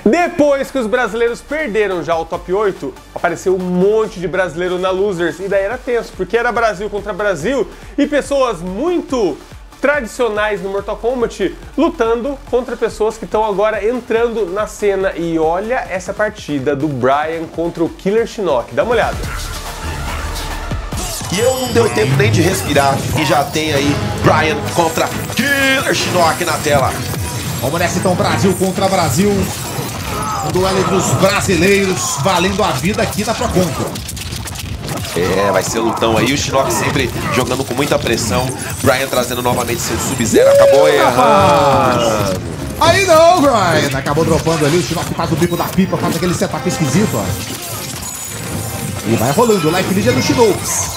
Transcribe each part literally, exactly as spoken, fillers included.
Depois que os brasileiros perderam já o top oito, apareceu um monte de brasileiro na Losers e daí era tenso, porque era Brasil contra Brasil e pessoas muito tradicionais no Mortal Kombat lutando contra pessoas que estão agora entrando na cena. E olha essa partida do Bryan contra o Killer Shinnok, dá uma olhada. E eu não deu tempo nem de respirar e já tem aí Bryan contra Killer Shinnok na tela. Vamos nessa então, Brasil contra Brasil. Um duelo entre os brasileiros, valendo a vida aqui na ProContra. É, vai ser lutão aí, o Shinnok sempre jogando com muita pressão. Bryan trazendo novamente seu Sub-Zero, acabou errando. Aí não, Bryan. Acabou dropando ali, o Shinnok faz o bico da pipa, faz aquele setup esquisito, ó. E vai rolando, o Life Lead é do Shinox.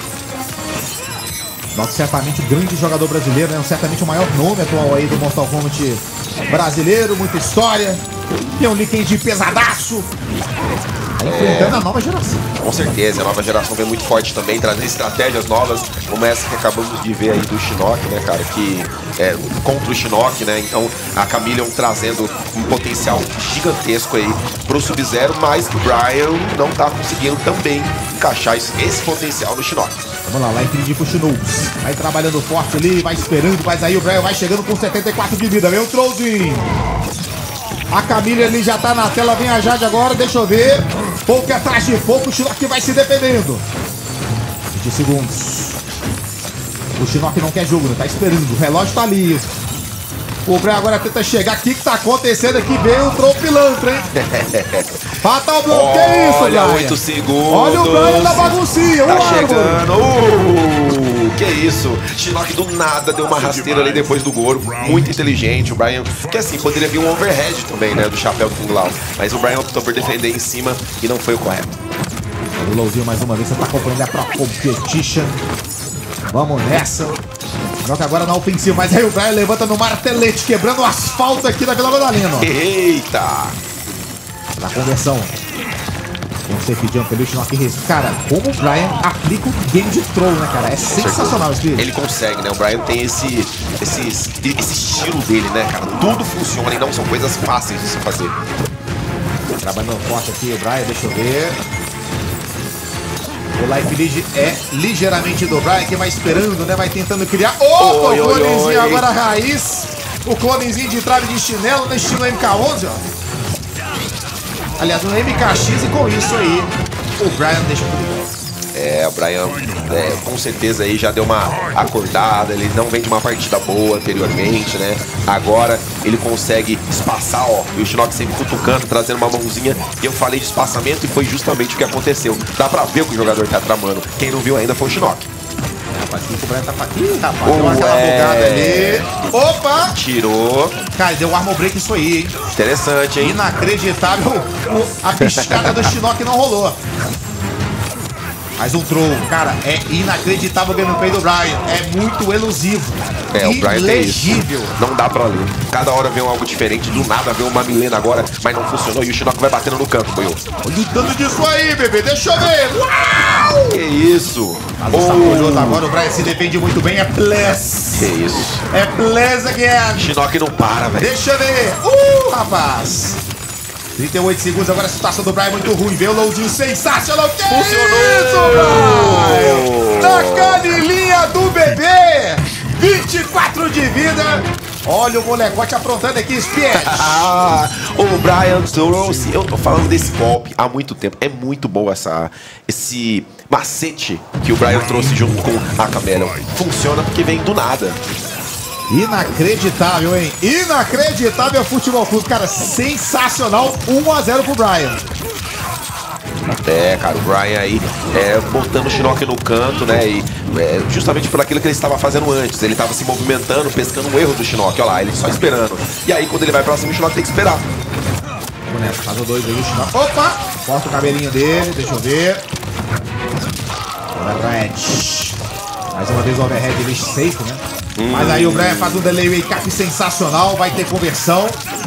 Shinnok certamente um grande jogador brasileiro, né? Certamente o maior nome atual aí do Mortal Kombat brasileiro, muita história. Tem um Lee de pesadaço. Tá enfrentando é, a nova geração. Com certeza, a nova geração vem muito forte também, trazendo estratégias novas, como essa que acabamos de ver aí do Shinnok, né, cara, que é contra o Shinnok, né, então a Chameleon trazendo um potencial gigantesco aí pro Sub-Zero, mas o Bryan não tá conseguindo também encaixar esse, esse potencial no Shinnok. Vamos lá, Life Lead pro Shinox. Vai trabalhando forte ali, vai esperando, mas aí o Bryan vai chegando com setenta e quatro de vida, vem o trollzinho. A Camila ali já tá na tela, vem a Jade agora, deixa eu ver. Pouco atrás de pouco, o Shinnok vai se defendendo. vinte segundos. O Shinnok não quer jogo, né? Tá esperando, o relógio tá ali. O Bryan agora tenta chegar. O que que tá acontecendo aqui? Veio o Troll Pilantra, hein? Fatal Blow, que é isso, Bryan? Olha, oito segundos. Olha o Bryan na baguncinha, tá o chegando. Uh, que isso? Shinnok do nada deu uma rasteira ali depois do Goro. Muito inteligente. O Bryan, que assim, poderia vir um overhead também, né? Do chapéu do Kung Lao. Mas o Bryan optou por defender em cima e não foi o correto. O Lowzinho mais uma vez, você tá acompanhando a Pro Competition. Vamos nessa. Shinnok agora na ofensiva, mas aí o Bryan levanta no martelete, quebrando o asfalto aqui da Vila Madalena. Eita! Na conversão. Com o safe jump ali, o Shinnok. Cara, como o Bryan aplica o game de troll, né, cara? É sensacional isso aqui. Ele consegue, né? O Bryan tem esse, esse, esse estilo dele, né, cara? Tudo funciona e não são coisas fáceis de se fazer. Trabalhando forte aqui o Bryan, deixa eu ver. O Life Lead é ligeiramente do Bryan, que vai esperando, né? Vai tentando criar. Opa, oi, o clonezinho oi, oi. Agora raiz. O clonezinho de trave de chinelo no estilo M K onze, ó. Aliás, no M K X, e com isso aí, o Bryan deixa tudo igual. É, o Bryan é, com certeza aí já deu uma acordada, ele não vem de uma partida boa anteriormente, né? Agora ele consegue espaçar, ó, e o Shinnok sempre cutucando, trazendo uma mãozinha, e eu falei de espaçamento e foi justamente o que aconteceu. Dá pra ver o que o jogador tá tramando, quem não viu ainda foi o Shinnok. Rapaz, o Bryan tá pra aqui, rapaz, deu aquela bugada ali. Opa! Tirou. Cara, deu um armor break isso aí, hein? Interessante, hein? Inacreditável, a piscada do Shinnok não rolou. Mais um troll, cara, é inacreditável o gameplay do Bryan, é muito elusivo, é, o Bryan tem isso. Ilegível. Não dá pra ler, cada hora vem algo diferente, do nada vem uma milena agora, mas não funcionou e o Shinnok vai batendo no canto, boiô. Olha o dano disso aí, bebê, deixa eu ver. Uau! Que isso? Oh. Agora o Bryan se defende muito bem, é plus. Que isso? É plus again. Shinnok não para, velho. Deixa eu ver, uh, rapaz. trinta e oito segundos, agora a situação do Bryan é muito ruim. Veio o Lowzinho sensacional. Que funcionou! Isso, Bryan? Na canilinha do bebê! vinte e quatro de vida. Olha o molecote aprontando aqui, Spiet. Ah, o Bryan trouxe. Eu tô falando desse golpe há muito tempo. É muito bom essa, esse macete que o Bryan trouxe junto com a Chameleon. Funciona porque vem do nada. Inacreditável, hein? Inacreditável Futebol Clube, cara, sensacional. um a zero pro Bryan. É, cara, o Bryan aí é, botando o Shinnok no canto, né? E é, justamente por aquilo que ele estava fazendo antes. Ele estava se movimentando, pescando um erro do Shinnok. Olha lá, ele só esperando. E aí, quando ele vai pra cima, o Shinnok tem que esperar. Vamos nessa, faz o dois aí, o Shinnok. Opa! Corta o cabelinho dele, deixa eu ver. Overhead. Mais uma vez o overhead ele safe, né? Hum. Mas aí o Bryan faz um delay wake up sensacional, vai ter conversão.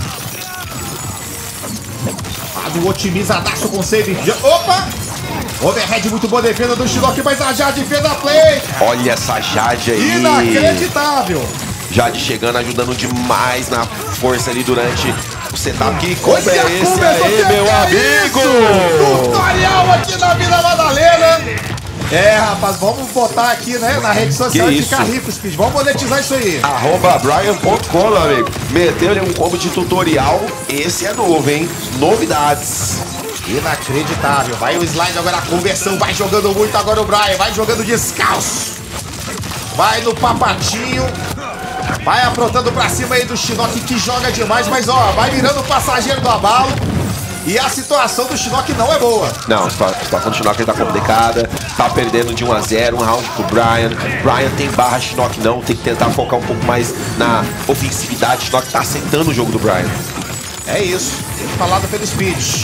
Faz um otimizadaço com save. Opa! Overhead, muito boa defesa do Shinnok, mas a Jade fez a play. Olha essa Jade aí. Inacreditável. Jade chegando, ajudando demais na força ali durante O setup que compra é esse começou aí, a meu ter amigo! isso! Tutorial aqui na Vila Madalena. É, rapaz, vamos botar aqui, né, na rede social e ficar rico, Speed. Vamos monetizar isso aí. Arroba Brian ponto com, meu amigo. Meteu-lhe um combo de tutorial. Esse é novo, hein? Novidades. Inacreditável. Vai o slide agora, a conversão. Vai jogando muito agora o Brian. Vai jogando descalço. Vai no papatinho. Vai aprontando pra cima aí do Shinnok, que joga demais. Mas, ó, vai virando o passageiro do abalo. E a situação do Shinnok não é boa. Não, a situação do Shinnok tá complicada. Tá perdendo de um a zero, um round pro Brian. Brian tem barra, Shinnok não. Tem que tentar focar um pouco mais na ofensividade. Shinnok tá aceitando o jogo do Brian. É isso. Tem falado pelo Speed.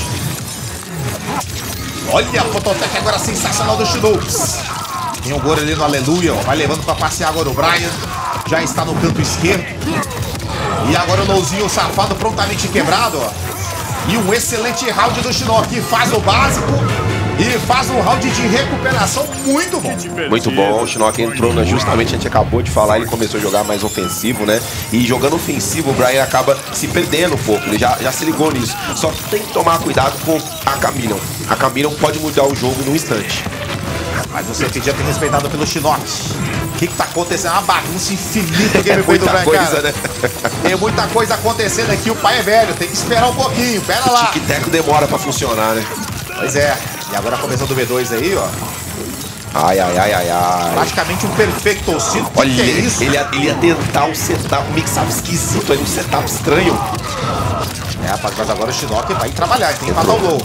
Olha a fototec agora sensacional do Shinox. Tem um gol ali no Aleluia, ó. Vai levando pra passear agora o Brian. Já está no canto esquerdo. E agora o Louzinho safado prontamente quebrado, ó. E um excelente round do Shinnok, que faz o básico e faz um round de recuperação muito bom. Muito bom, o Shinnok entrou, né, justamente, a gente acabou de falar, ele começou a jogar mais ofensivo, né? E jogando ofensivo, o Brian acaba se perdendo um pouco, ele já, já se ligou nisso. Só que tem que tomar cuidado com a Chameleon. A Chameleon pode mudar o jogo num instante. Mas você podia ter respeitado pelo Shinnok. O que que tá acontecendo? Uma bagunça infinita o gameplay do Brian, coisa, cara. Né? Tem muita coisa acontecendo aqui, o pai é velho, tem que esperar um pouquinho, pera lá. O tic-tac demora pra funcionar, né? Pois é, e agora começando o B dois aí, ó. Ai, ai, ai, ai, ai. Praticamente um perfeitocito. Olha, que, que é isso? Ele ia, ele ia tentar um setup, um mix-up esquisito, um setup estranho. É, rapaz, mas agora o Shinnok vai trabalhar, tem que matar o gol.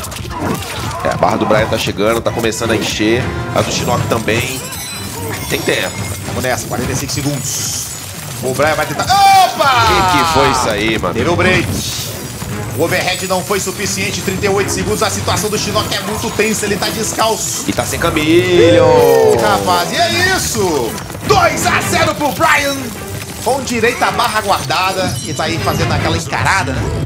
É, a barra do Brian tá chegando, tá começando a encher. A do Shinnok também. Tem tempo. Vamos nessa, quarenta e cinco segundos. O Brian vai tentar... Opa! O que, que foi isso aí, mano? Teve o break. O overhead não foi suficiente, trinta e oito segundos. A situação do Shinnok é muito tensa, ele tá descalço. E tá sem Chameleon. Rapaz, e é isso! dois a zero pro Brian. Com direito à barra guardada. E tá aí fazendo aquela encarada, né?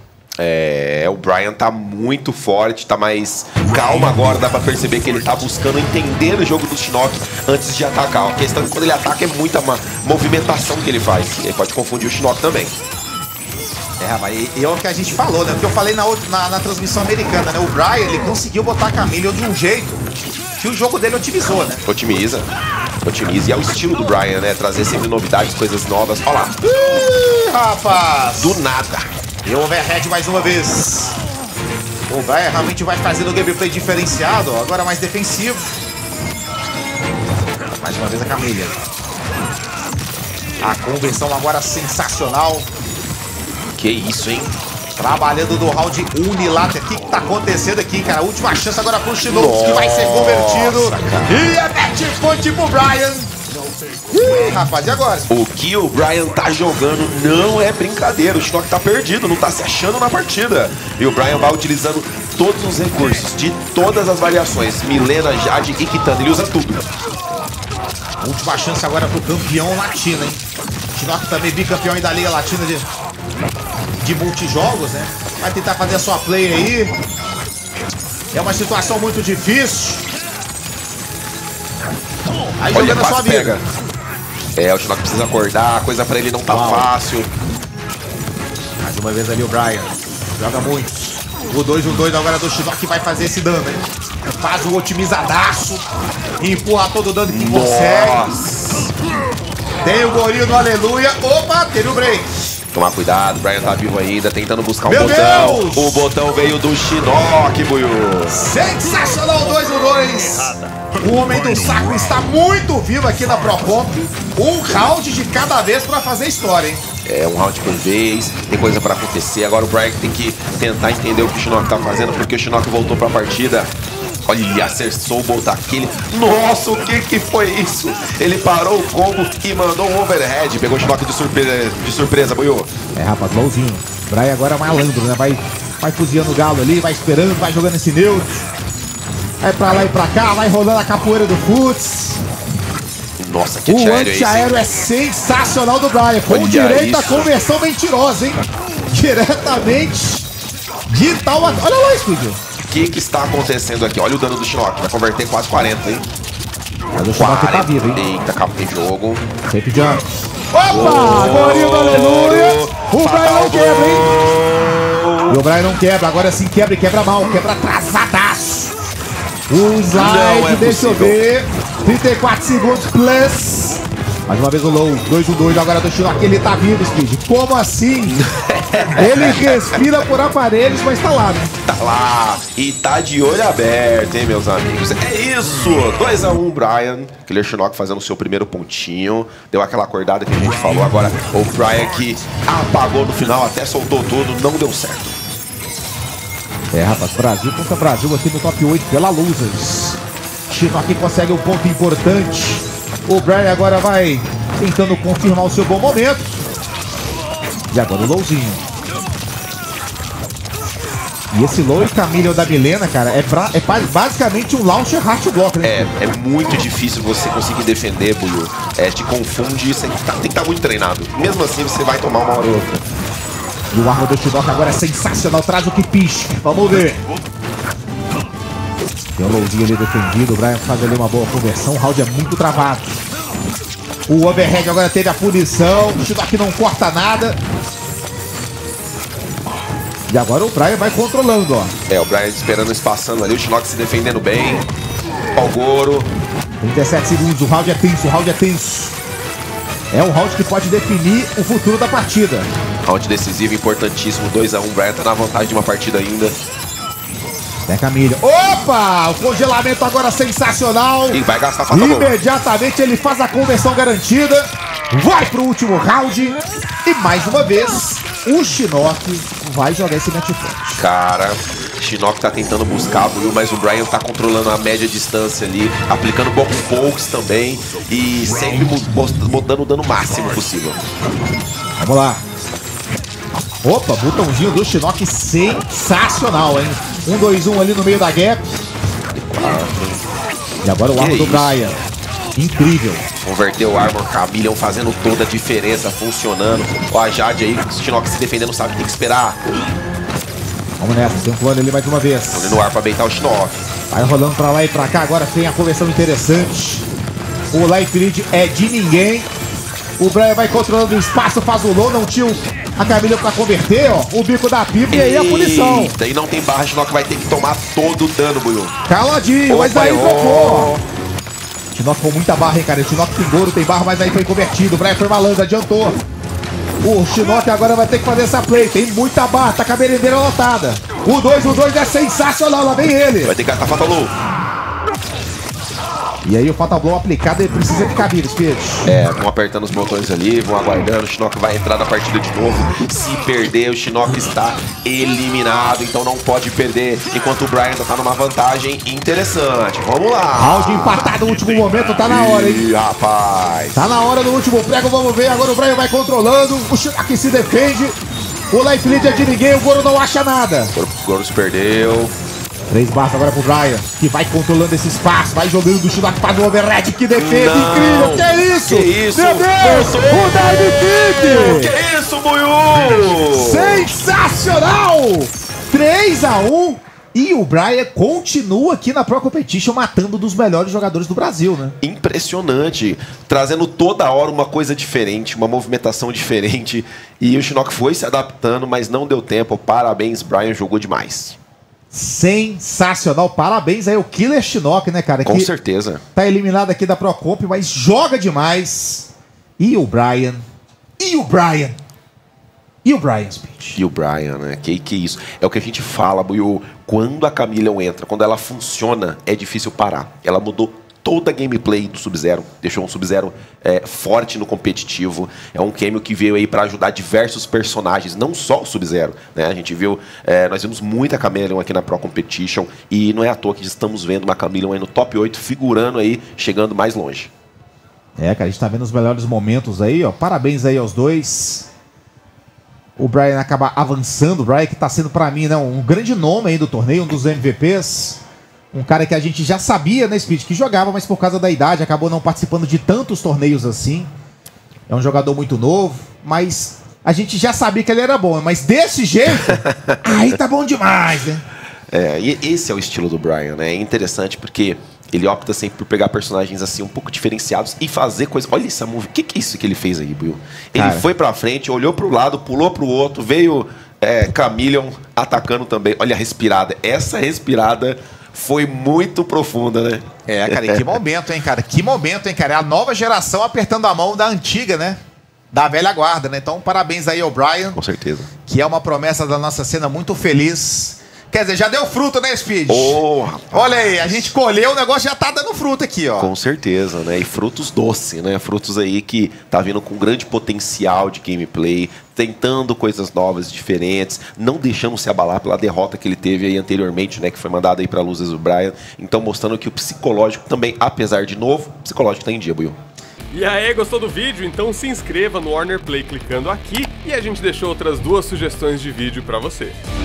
É, o Brian tá muito forte, tá mais calmo agora, dá pra perceber que ele tá buscando entender o jogo do Shinnok antes de atacar. A questão é que quando ele ataca é muita ma movimentação que ele faz, ele pode confundir o Shinnok também. É, rapaz, e, e é o que a gente falou, né? O que eu falei na, outra, na, na transmissão americana, né? O Brian, ele conseguiu botar a Chameleon de um jeito que o jogo dele otimizou, né? Otimiza, otimiza, e é o estilo do Brian, né? Trazer sempre novidades, coisas novas. Olha lá. Ih, rapaz! Do nada. E o overhead mais uma vez. O Brian realmente vai fazendo o gameplay diferenciado, ó, agora mais defensivo. Mais uma vez a Chameleon. A conversão agora sensacional. Que isso, hein? Trabalhando no round unilateral. O que, que tá acontecendo aqui, cara? Última chance agora pro Shinnok, que vai ser convertido. Cara. E é match point pro Brian. Ih, rapaz, e agora? O que o Brian tá jogando não é brincadeira. O Shinnok tá perdido, não tá se achando na partida. E o Brian vai utilizando todos os recursos, de todas as variações. Milena, Jade e Kitana, ele usa tudo. Última chance agora pro campeão latino, hein? Shinnok também bicampeão aí da Liga Latina de, de multijogos, né? Vai tentar fazer a sua play aí. É uma situação muito difícil. Aí Olha, jogando a sua vida. pega. É, o Shinnok precisa acordar, a coisa pra ele não tá Uau. fácil. Mais uma vez ali o Brian. Joga muito. O dois um dois agora do Shinnok vai fazer esse dano, hein? Faz o otimizadaço. Empurra todo o dano que consegue. Tem o golinho do Aleluia. Opa, teve o break. Tomar cuidado, o Brian tá vivo ainda, tentando buscar um Meu botão. Deus! O botão veio do Shinnok, Buiu. Sensacional, dois um dois. O Homem do Saco está muito vivo aqui na Procomp. Um round de cada vez para fazer história, hein? É, um round por vez, tem coisa pra acontecer. Agora o Brian tem que tentar entender o que o Shinnok tá fazendo, porque o Shinnok voltou pra partida. Olha, acertou o bolt aquele. Nossa, o que que foi isso? Ele parou o combo e mandou um overhead. Pegou o Shinnok de surpresa, de surpresa, Buiu. É, rapaz, louzinho. Brian agora é malandro, né? Vai, vai cozinhando o galo ali, vai esperando, vai jogando esse neutro. Vai pra lá e pra cá, vai rolando a capoeira do Futs. Nossa, que O antiaéreo é esse, hein? antiaéreo é sensacional do Brian. Com Olha direito à isso. conversão mentirosa, hein? Diretamente de tal... Olha lá, Speed. O que que está acontecendo aqui? Olha o dano do Shinnok, vai converter quase quarenta, hein? Mas o Shinnok tá vivo, hein? Eita, acabou de jogo. Sempre jump. Opa! Golinho do Aleluia. O Brian não quebra, hein? E o Brian não quebra, agora sim quebra e quebra mal, quebra atrasadaço. O slide, é deixa eu ver. trinta e quatro segundos plus. Mais uma vez o low, dois um dois, agora do Shinnok, ele tá vivo, Speed. Como assim? Ele respira por aparelhos, mas tá lá, né? Tá lá, e tá de olho aberto, hein, meus amigos. É isso, dois a um, Brian. Killer Shinnok fazendo o seu primeiro pontinho. Deu aquela acordada que a gente falou. Agora o Brian que apagou no final, até soltou tudo, não deu certo. É, rapaz, Brasil contra Brasil aqui no top oito pela Losers. Shinnok consegue um ponto importante. O Brian agora vai tentando confirmar o seu bom momento. E agora o lowzinho. E esse low e Camille da Milena, cara, é, pra, é basicamente um launcher hard block, né? É, é muito difícil você conseguir defender, Buiu. É, te confunde, você tem que estar muito treinado. Mesmo assim, você vai tomar uma hora ou outra. E o arma do Shinnok agora é sensacional, traz o que pisca. Vamos ver. Tem o lowzinho ali defendido, o Brian faz ali uma boa conversão, o round é muito travado. O overhead agora teve a punição, o Shinnok não corta nada. E agora o Brian vai controlando, ó. É, o Brian esperando, espaçando ali, o Shinnok se defendendo bem. Ó o Goro. trinta e sete segundos, o round é tenso, o round é tenso. É um round que pode definir o futuro da partida. Round decisivo, importantíssimo, dois a um, Brian tá na vantagem de uma partida ainda. É Camille. Opa! O congelamento agora sensacional. E vai gastar fatal. Imediatamente ele faz a conversão garantida. Vai pro último round. E mais uma vez, o Shinnok vai jogar esse match forte. Cara, o Shinnok tá tentando buscar, mas o Brian tá controlando a média distância ali, aplicando bom pokes também e sempre botando o dano máximo possível. Vamos lá. Opa, botãozinho do Shinnok sensacional, hein? um dois um ali no meio da gap. E agora o arma do Brian. Incrível. Converteu o Armor, Camille fazendo toda a diferença, funcionando. Ó, a Jade aí, o Shinnok se defendendo, sabe que tem que esperar. Vamos nessa, tem um plano ali mais uma vez. Vamos no ar pra beitar o Shinnok. Vai rolando pra lá e pra cá, agora tem a conversão interessante. O life lead é de ninguém. O Brian vai controlando o espaço, faz o low, não tinha a Camille pra converter, ó. O bico da pipa e aí a punição. Daí não tem barra, o Shinnok vai ter que tomar todo o dano, Buiu. Caladinho, mas daí trocou. O Shinnok com muita barra, hein, cara. O Shinnok tem Goro, tem barra, mas aí foi convertido. O Brian foi malandro, adiantou. O Shinnok agora vai ter que fazer essa play. Tem muita barra, tá com a merendeira lotada. O dois, o dois é sensacional, lá vem ele. Vai ter que gastar Fatal Blow. E aí o Fatal Blow aplicado, ele precisa ficar vivo, Speed. É, vão apertando os botões ali, vão aguardando, o Shinnok vai entrar na partida de novo. Se perder, o Shinnok está eliminado, então não pode perder, enquanto o Brian tá numa vantagem interessante. Vamos lá! Round empatado no último momento, tá na hora, hein? Ih, rapaz! Tá na hora do último prego, vamos ver, agora o Brian vai controlando, o Shinnok se defende, o life lead é de ninguém, o Goro não acha nada. O Goro se perdeu. Três barras agora pro Brian, que vai controlando esse espaço, vai jogando do Shinnok para o overhead, que defesa Não. incrível, que é isso? Que isso? Meu Deus, o dive kick! Que isso, Buiu? Sensacional! três a um e o Brian continua aqui na Pro Competition matando um dos melhores jogadores do Brasil, né? Impressionante, trazendo toda hora uma coisa diferente, uma movimentação diferente, e o Shinnok foi se adaptando, mas não deu tempo. Parabéns, Brian, jogou demais. Sensacional, parabéns aí ao Killer Shinnok, né, cara? Com que certeza. Tá eliminado aqui da Pro Comp, mas joga demais. E o Brian? E o Brian? E o Brian, Speed? E o Brian, né? Que, que isso? É o que a gente fala, Buiu. Quando a Camille entra, quando ela funciona, é difícil parar. Ela mudou toda a gameplay do Sub-Zero, deixou um Sub-Zero é, forte no competitivo. É um cameo que veio aí para ajudar diversos personagens, não só o Sub-Zero, né? A gente viu, é, nós vimos muita Camille aqui na Pro Competition e não é à toa que estamos vendo uma Camille aí no top oito, figurando aí, chegando mais longe. É, cara, a gente tá vendo os melhores momentos aí, ó. Parabéns aí aos dois. O Brian acaba avançando, o Brian que tá sendo pra mim, né, um grande nome aí do torneio, um dos M V Ps. Um cara que a gente já sabia, né, Speed, que jogava, mas por causa da idade acabou não participando de tantos torneios assim. É um jogador muito novo, mas a gente já sabia que ele era bom. Mas desse jeito, aí tá bom demais, né? É, e esse é o estilo do Brian, né? É interessante porque Ele opta sempre por pegar personagens assim um pouco diferenciados e fazer coisas. Olha essa move, o que, que é isso que ele fez aí, Buiu? Ele Cara. foi pra frente, olhou pro lado, pulou pro outro, veio é, Chameleon atacando também. Olha a respirada, essa respirada foi muito profunda, né? É, cara, e que momento, hein, cara? Que momento, hein, cara? É a nova geração apertando a mão da antiga, né? Da velha guarda, né? Então, parabéns aí ao Brian. Com certeza. Que é uma promessa da nossa cena muito feliz. Quer dizer, já deu fruto, né, Speed? Oh, rapaz. Olha aí, a gente colheu, o negócio já tá dando fruto aqui, ó. Com certeza, né? E frutos doces, né? Frutos aí que tá vindo com grande potencial de gameplay, tentando coisas novas, diferentes, não deixando se abalar pela derrota que ele teve aí anteriormente, né? Que foi mandada aí pra Luzes do Brian. Então, mostrando que o psicológico também, apesar de novo, o psicológico tá em dia, Buiu. E aí, gostou do vídeo? Então se inscreva no Warner Play clicando aqui e a gente deixou outras duas sugestões de vídeo pra você.